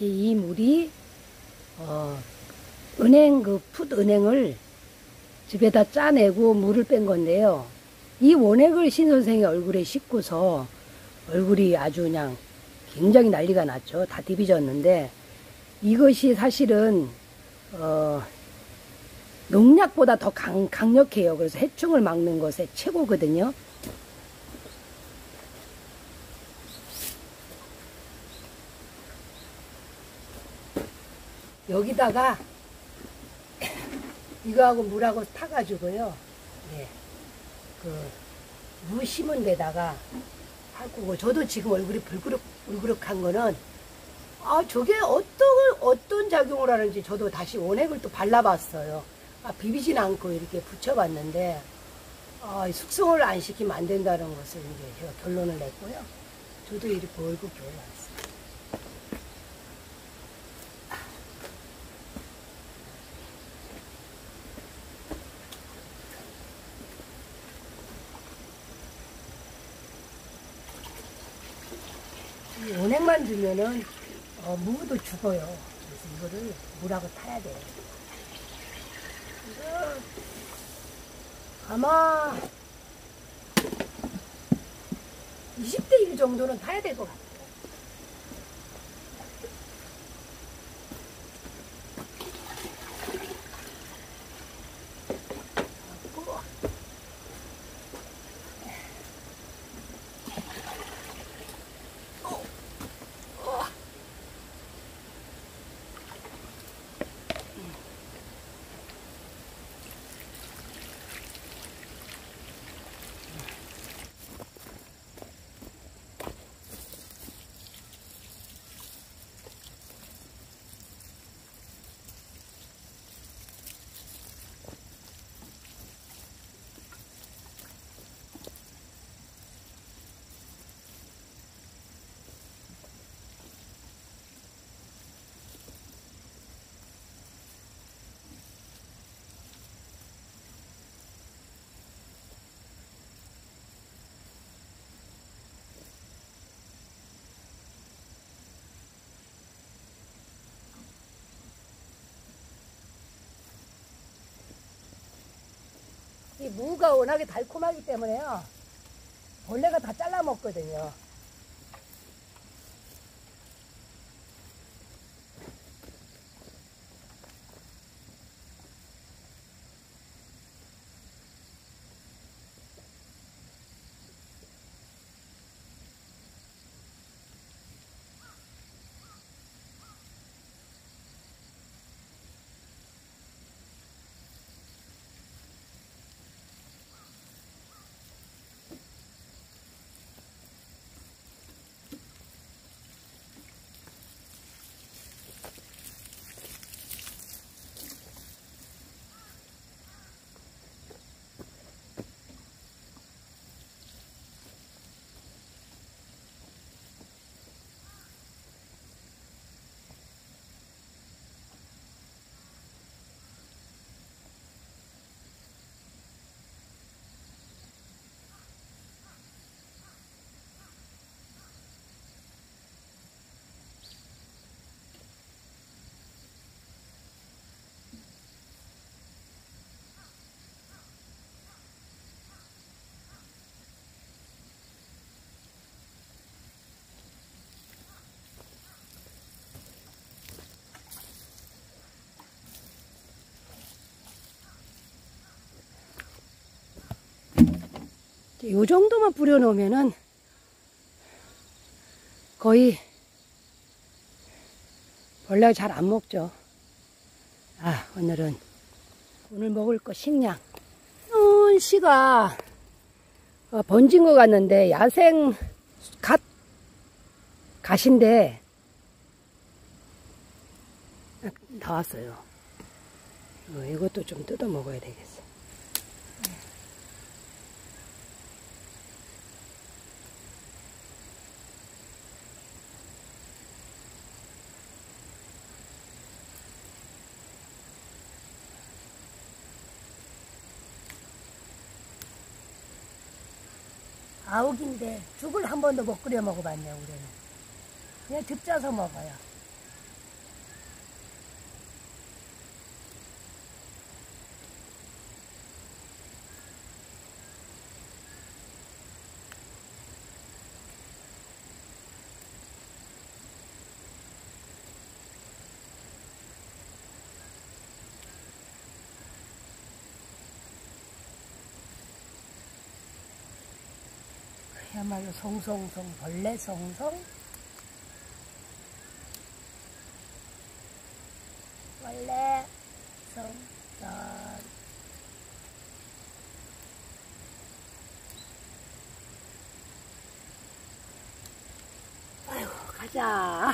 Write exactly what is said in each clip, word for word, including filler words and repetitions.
이 물이 어, 은행 그 풋 은행을 집에다 짜내고 물을 뺀 건데요. 이 원액을 신 선생의 얼굴에 씻고서 얼굴이 아주 그냥 굉장히 난리가 났죠. 다 디비졌는데 이것이 사실은 어, 농약보다 더 강, 강력해요. 그래서 해충을 막는 것에 최고거든요. 여기다가 이거하고 물하고 타가지고요. 예, 그, 무 심은 데다가 할 거고, 저도 지금 얼굴이 불그럭, 불그럭한 거는, 아, 저게 어떤, 어떤 작용을 하는지 저도 다시 원액을 또 발라봤어요. 아, 비비진 않고 이렇게 붙여봤는데, 아, 숙성을 안 시키면 안 된다는 것을 이제 제가 결론을 냈고요. 저도 이렇게 얼굴이 올라왔어요. 원액만 주면은 어, 무도 죽어요. 그래서 이거를 물하고 타야 돼요. 이거 아마 이십 대 일 정도는 타야 될 것 같아요. 이 무가 워낙에 달콤하기 때문에요. 벌레가 다 잘라 먹거든요. 이 정도만 뿌려 놓으면은 거의 벌레가 잘 안 먹죠. 아, 오늘은 오늘 먹을 거 식량 어, 씨가 어, 번진 것 같는데 야생 갓 갓인데 나왔어요. 어, 이것도 좀 뜯어 먹어야 되겠어. 아욱인데 죽을 한 번도 못 끓여 먹어봤네요. 우리는 그냥 즙 짜서 먹어요. 그야말로 송송송 벌레 송송 벌레 송송. 아이고 가자.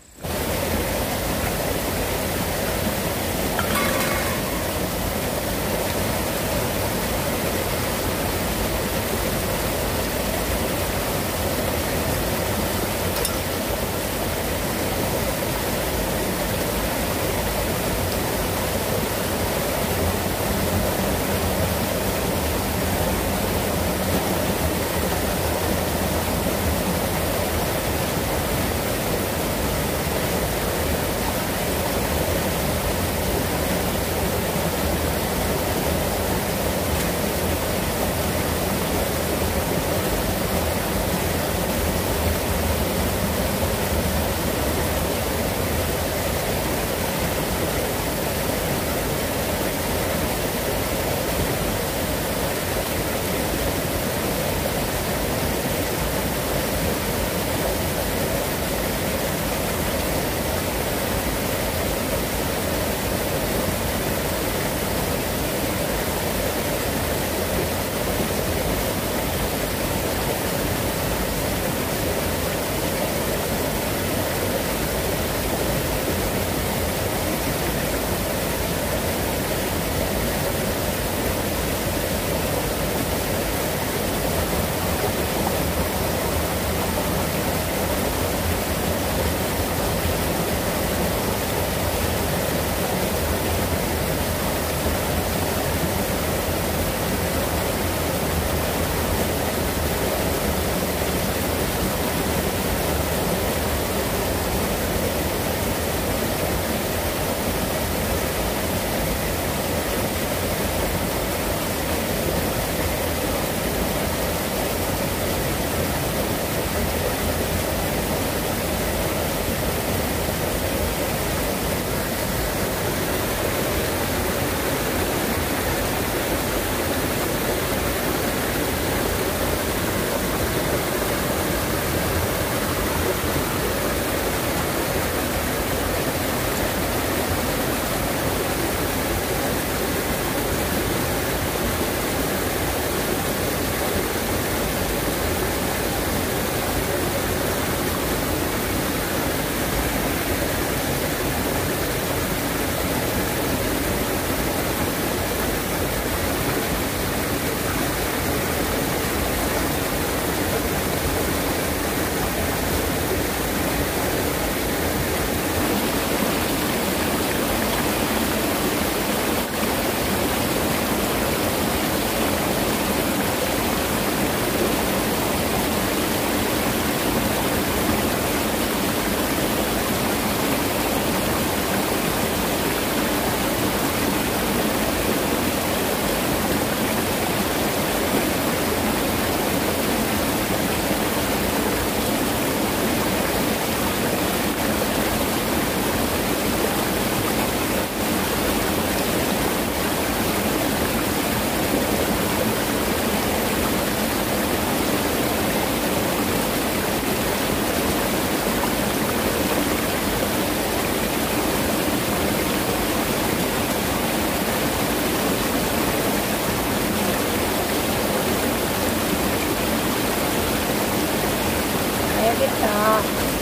가야겠다.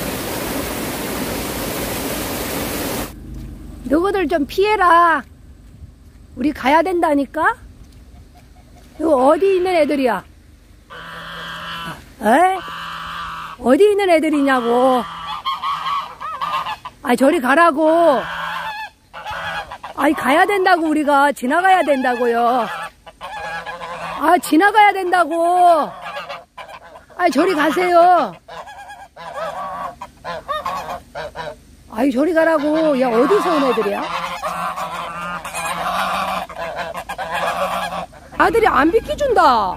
너희들 좀 피해라. 우리 가야 된다니까? 이거 어디 있는 애들이야? 에? 어디 있는 애들이냐고. 아, 저리 가라고. 아니, 가야 된다고, 우리가. 지나가야 된다고요. 아, 지나가야 된다고. 아이, 저리 가세요. 아이, 저리 가라고. 야, 어디서 온 애들이야? 아들이 안 비켜준다.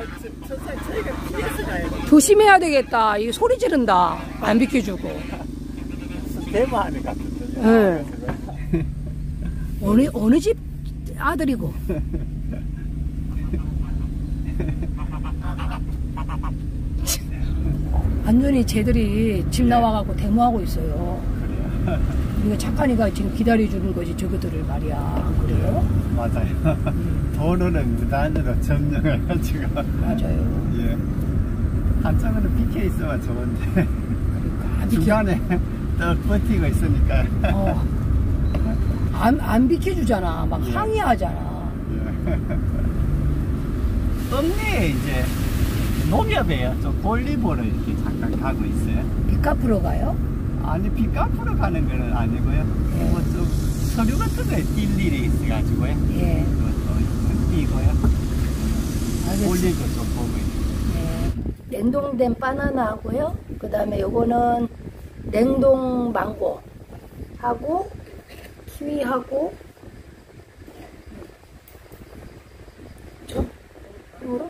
조심해야 되겠다. 이거 소리 지른다. 안 비켜주고. 대마하는 것 같은데. 네. 어느, 어느 집 아들이고. 완전히 쟤들이 집 나와갖고 데모하고 있어요. 그래요. 우리가 착한이가 지금 기다려주는 거지, 저거들을 말이야. 안 그래요? 맞아요. 음. 도로는 무단으로 점령을 해가지고. 맞아요. 예. 한쪽으로 비켜 있어야 좋은데. 그러니까. 안 비켜, 중간에 또 버티고 있으니까. 어. 안, 안 비켜주잖아. 막 예. 항의하잖아. 읍내에 이제 농협이에요. 저 볼리볼을 이렇게 잠깐 가고 있어요. 빚 갚으러 가요? 아니, 빚 갚으러 가는 거는 아니고요. 예. 뭐 좀 서류 같은 거에 뛸 일이 있어가지고요. 예. 그것도 뛰고요. 알겠습니다. 볼일도 좀 보고 있어요. 네. 냉동된 바나나 하고요. 그 다음에 요거는 냉동 망고 하고 키위하고 저 이거로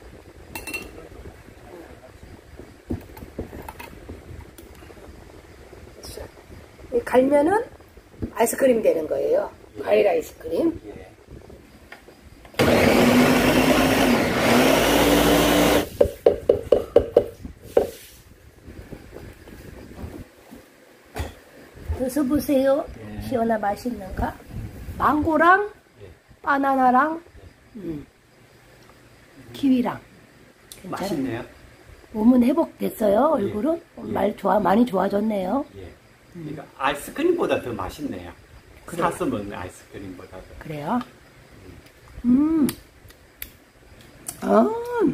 이 갈면은 아이스크림 되는 거예요. 과일 아이스크림. 예. 드셔보세요. 예. 시원하 맛있는가? 망고랑 예. 바나나랑 음, 키위랑 괜찮아요. 맛있네요. 몸은 회복됐어요. 예. 얼굴은 예. 말 좋아 많이 좋아졌네요. 예. 그러니까 아이스크림보다 더 맛있네요. 그래요. 사서 먹는 아이스크림보다도. 그래요? 음, 아,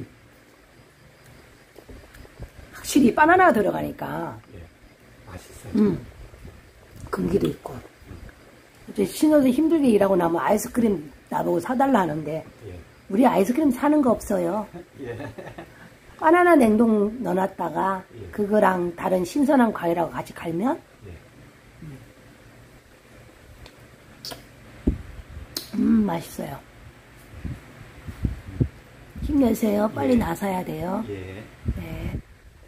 확실히 바나나 들어가니까 예. 맛있어요. 음, 금기도 있고. 이제 신호도 힘들게 일하고 나면 아이스크림 나보고 사달라 하는데 예. 우리 아이스크림 사는 거 없어요. 예. 바나나 냉동 넣어놨다가 예. 그거랑 다른 신선한 과일하고 같이 갈면 예. 음 맛있어요. 힘내세요. 빨리 예. 나서야 돼요. 예. 네.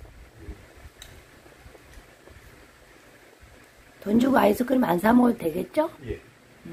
돈 주고 아이스크림 안 사 먹어도 되겠죠? 예.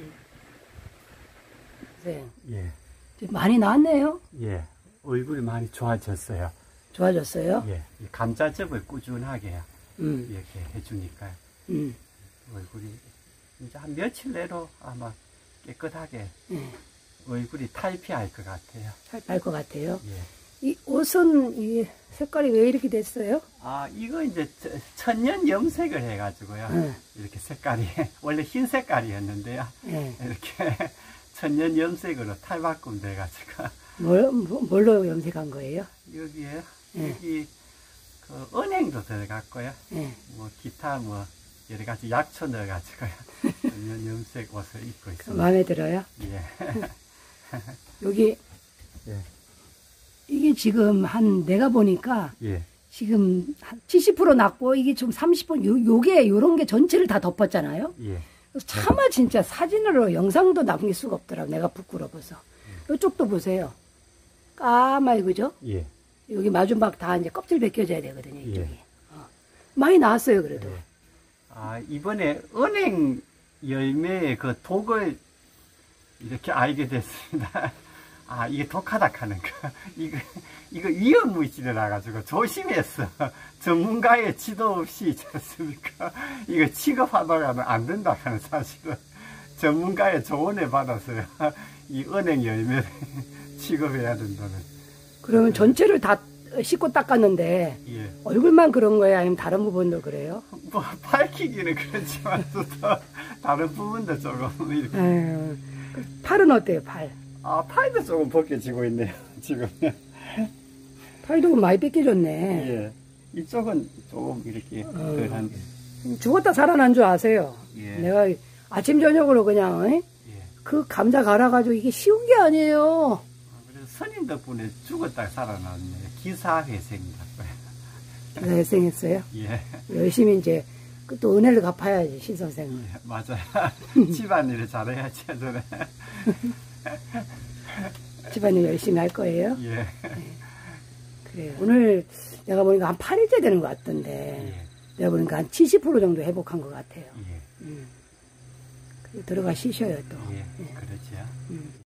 네. 예. 많이 나왔네요. 예. 얼굴이 많이 좋아졌어요. 좋아졌어요? 예. 이 감자즙을 꾸준하게 음, 이렇게 해주니까 음, 얼굴이 이제 한 며칠 내로 아마 깨끗하게 네. 얼굴이 탈피할 것 같아요. 살 것 같아요. 예. 이 옷은 이 색깔이 왜 이렇게 됐어요? 아, 이거 이제 저- 천년 염색을 해가지고요. 네. 이렇게 색깔이, 원래 흰 색깔이었는데요. 네. 이렇게 천년 염색으로 탈바꿈 돼가지고. 뭘, 뭐- 뭘로 염색한 거예요? 여기에, 네. 여기, 그, 은행도 들어갔고요. 네. 뭐, 기타 뭐, 여러 가지 약초 넣어가지고요. 천년 염색 옷을 입고 있습니다. 마음에 들어요? 예. 여기, 예. 이게 지금 한, 내가 보니까 예. 지금 한 칠십 퍼센트 났고, 이게 좀 삼십 퍼센트, 요, 요게, 요런 게 전체를 다 덮었잖아요? 예. 그래서 차마 진짜 사진으로 영상도 남길 수가 없더라고. 내가 부끄러워서. 이쪽도 보세요. 까마이, 그죠? 예. 여기 마준박 다 이제 껍질 벗겨져야 되거든요, 이쪽이. 예. 어. 많이 나왔어요, 그래도. 예. 아, 이번에 은행 열매의 그 독을 이렇게 알게 됐습니다. 아, 이게 독하다 하는 거. 이거, 이거 위험 물질이 나가지고 조심했어. 전문가의 지도 없이 있지 않습니까? 이거 취급하다가는 안 된다 하는 사실은 전문가의 조언을 받았어요. 이 은행 열매를 취급해야 된다는. 그러면 전체를 다 씻고 닦았는데, 예. 얼굴만 그런 거예요? 아니면 다른 부분도 그래요? 뭐, 밝히기는 그렇지만 또 다른 부분도 조금 이렇게. 아유, 팔은 어때요, 팔? 아, 팔도 조금 벗겨지고 있네요, 지금. 팔도 많이 뺏겨졌네. 예. 이쪽은 조금 이렇게 덜한 게. 죽었다 살아난 줄 아세요? 예. 내가 아침, 저녁으로 그냥, 어? 예. 그 감자 갈아가지고 이게 쉬운 게 아니에요. 그래서 스님 덕분에 죽었다 살아났네. 기사회생이라고요. 그래서 회생했어요. 예. 열심히 이제, 그또 은혜를 갚아야지, 신 선생은. 예, 맞아요. 집안일을 잘해야지, 저는. 집안일 열심히 할 거예요. 예. 그래요. 오늘 내가 보니까 한 팔 일째 되는 것 같던데, 예. 내가 보니까 한 칠십 퍼센트 정도 회복한 것 같아요. 예. 음. 그리고 들어가 쉬셔요, 또. 예. 그렇죠. 음.